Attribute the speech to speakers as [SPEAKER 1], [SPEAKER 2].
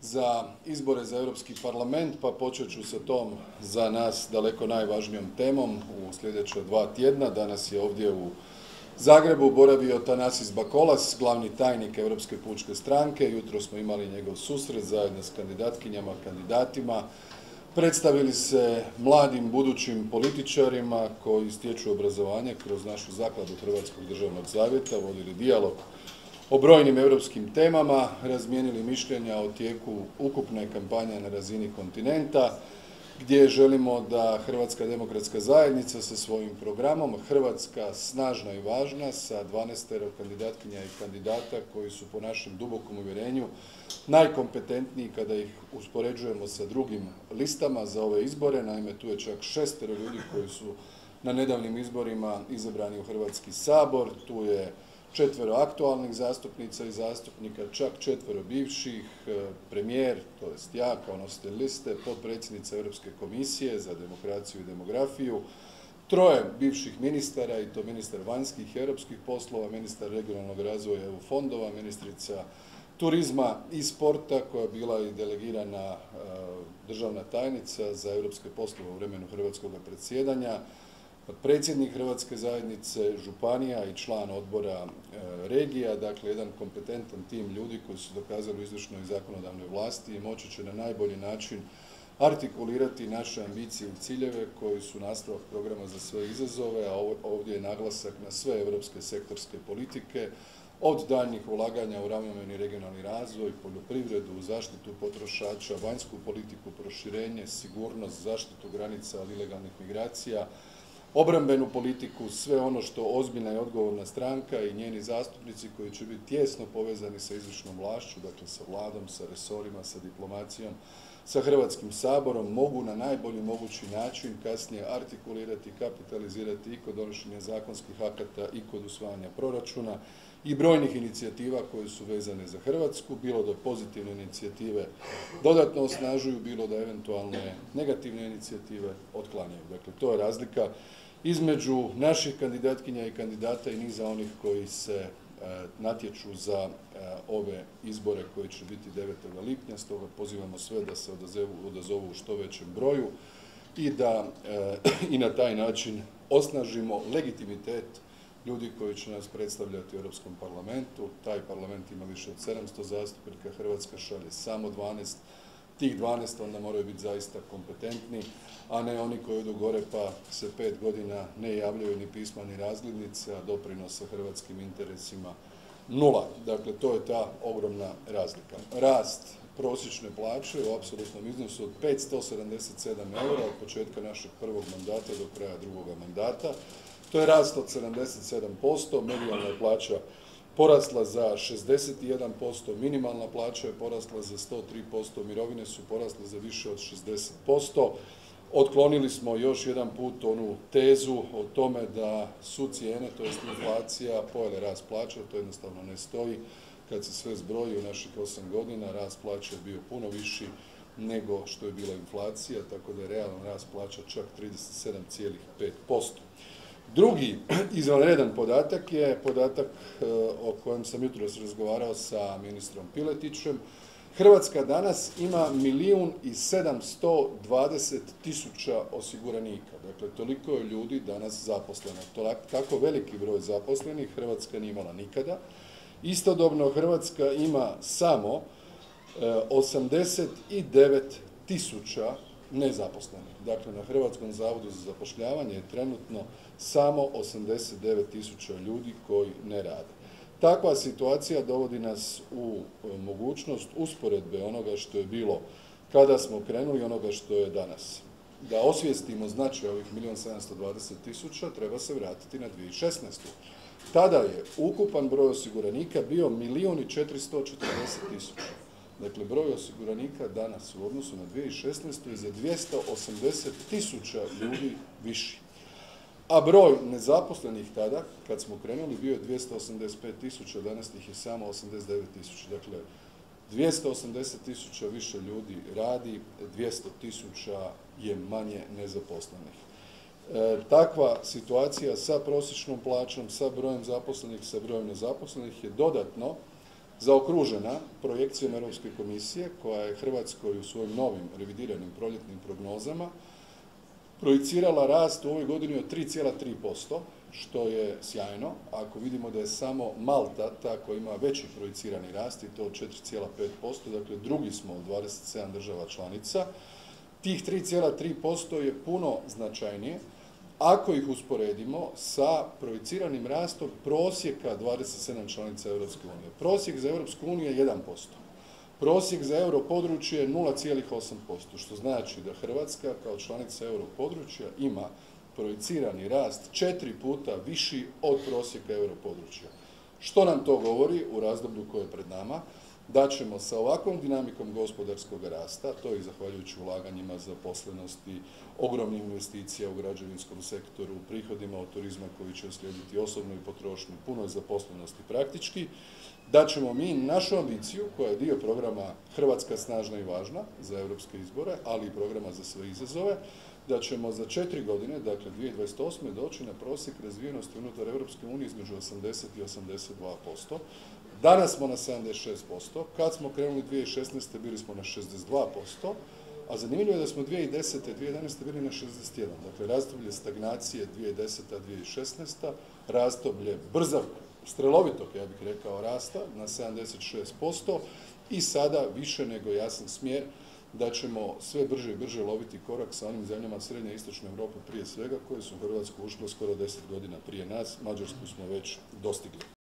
[SPEAKER 1] za izbore za Europski parlament, pa počet ću sa tom za nas daleko najvažnijom temom u sljedeća 2 tjedna. Danas je ovdje u Zagrebu boravio Tanasis Bakolas, glavni tajnik Europske pučke stranke. Jutro smo imali njegov susret zajedno s kandidatkinjama, kandidatima. Predstavili se mladim budućim političarima koji stječu obrazovanje kroz našu zakladu Hrvatskog državnog zavjeta, vodili dijalog o brojnim europskim temama, razmijenili mišljenja o tijeku ukupne kampanje na razini kontinenta, gdje želimo da Hrvatska demokratska zajednica sa svojim programom, Hrvatska snažna i važna, sa 12 kandidatkinja i kandidata koji su po našem dubokom uvjerenju najkompetentniji kada ih uspoređujemo sa drugim listama za ove izbore. Naime, tu je čak 6 ljudi koji su na nedavnim izborima izabrani u Hrvatski sabor, tu je 4 aktualnih zastupnica i zastupnika, čak 4 bivših, premijer, to jest ja kao nositelj liste, potpredsjednica Europske komisije za demokraciju i demografiju, 3 bivših ministara i to ministar vanjskih i europskih poslova, ministar regionalnog razvoja EU fondova, ministrica turizma i sporta koja je bila i delegirana državna tajnica za europske poslove u vremenu hrvatskog predsjedanja, predsjednik Hrvatske zajednice, županija i član odbora regija, dakle jedan kompetentan tim ljudi koji su dokazali u izvršnoj i zakonodavnoj vlasti i moći će na najbolji način artikulirati naše ambicije i ciljeve koji su nastavak programa za sve izazove, a ovdje je naglasak na sve europske sektorske politike, od daljnjih ulaganja u ravnomjerni regionalni razvoj, poljoprivredu, zaštitu potrošača, vanjsku politiku, proširenje, sigurnost, zaštitu granica od ilegalnih migracija, obrambenu politiku, sve ono što ozbiljna i odgovorna stranka i njeni zastupnici koji će biti tijesno povezani sa izvršnom vlašću, dakle sa vladom, sa resorima, sa diplomacijom, sa Hrvatskim saborom, mogu na najbolji mogući način kasnije artikulirati, kapitalizirati i kod donošenja zakonskih akata i kod usvajanja proračuna i brojnih inicijativa koje su vezane za Hrvatsku, bilo da pozitivne inicijative dodatno osnažuju, bilo da eventualne negativne inicijative otklanjaju. Dakle, to je razlika između naših kandidatkinja i kandidata i niza onih koji se natječu za ove izbore koji će biti 9. lipnja, stoga pozivamo sve da se odazovu u što većem broju i da i na taj način osnažimo legitimitet ljudi koji će nas predstavljati u Europskom parlamentu. Taj parlament ima više od 700 zastupnika, Hrvatska šalje samo 12, tih 12 onda moraju biti zaista kompetentni, a ne oni koji idu gore pa se 5 godina ne javljaju ni pisma ni razglednice, a doprinosa hrvatskim interesima 0. Dakle, to je ta ogromna razlika. Rast prosječne plaće u apsolutnom iznosu od 577 eura od početka našeg prvog mandata do kraja drugoga mandata. To je rast od 77%, medijalna je plaća porasla za 61%, minimalna plaća je porasla za 103%, mirovine su porasle za više od 60%. Otklonili smo još jedan put onu tezu o tome da su cijene, to jest inflacija, pojele rast plaća, to jednostavno ne stoji. Kad se sve zbroji u naših 8 godina, rast plaća je bio puno viši nego što je bila inflacija, tako da je realan rast plaća čak 37,5%. Drugi izvanredan podatak je podatak o kojem sam jutros razgovarao sa ministrom Piletićem. Hrvatska danas ima 1.720.000 osiguranika. Dakle, toliko je ljudi danas zaposleno. Tako veliki broj zaposlenih Hrvatska nije imala nikada. Istodobno Hrvatska ima samo 89.000 nezaposlenih. Dakle, na Hrvatskom zavodu za zapošljavanje je trenutno samo 89.000 ljudi koji ne rade. Takva situacija dovodi nas u mogućnost usporedbe onoga što je bilo kada smo krenuli i onoga što je danas. Da osvijestimo značaj ovih 1.720.000 treba se vratiti na 2016. Tada je ukupan broj osiguranika bio 1.440.000. Dakle, broj osiguranika danas u odnosu na 2016. je za 280.000 ljudi viši. A broj nezaposlenih tada, kad smo krenuli, bio je 285.000, danas ih je samo 89.000. Dakle, 280.000 više ljudi radi, 200.000 je manje nezaposlenih. Takva situacija sa prosječnom plaćom, sa brojem zaposlenih, sa brojem nezaposlenih je dodatno zaokružena projekcijom Europske komisije koja je Hrvatskoj u svojim novim revidiranim proljetnim prognozama projicirala rast u ovoj godini od 3,3%, što je sjajno. Ako vidimo da je samo Malta ta koja ima veći projicirani rast i to od 4,5%, dakle drugi smo od 27 država članica, tih 3,3% je puno značajnije ako ih usporedimo sa projiciranim rastom prosjeka 27 članica Europske unije. Prosjek za Europsku uniju je 1%. Prosjek za europodručje je 0,8%, što znači da Hrvatska kao članica europodručja ima projicirani rast 4 puta viši od prosjeka europodručja. Što nam to govori u razdoblju koje je pred nama? Da ćemo sa ovakvom dinamikom gospodarskog rasta, to je zahvaljujući ulaganjima, zaposlenosti, ogromnih investicija u građevinskom sektoru, prihodima od turizma koji će slijediti osobnoj potrošnji, punoj zaposlenosti praktički, da ćemo mi našu ambiciju, koja je dio programa Hrvatska snažna i važna za europske izbore, ali i programa za sve izazove, da ćemo za 4 godine, dakle 2028. doći na prosjek razvijenosti unutar Europske unije između 80 i 82%. Danas smo na 76%, kad smo krenuli 2016. bili smo na 62%, a zanimljivo je da smo 2010. i 2011. bili na 61%. Dakle, razdoblje stagnacije 2010-2016, razdoblje brzog, strelovitog, ja bih rekao, rasta na 76% i sada više nego jasan smjer da ćemo sve brže i brže loviti korak sa onim zemljama Srednje i Istočne Europe prije svega, koje su u Hrvatsku ušle skoro 10 godina prije nas, Mađarsku smo već dostigli.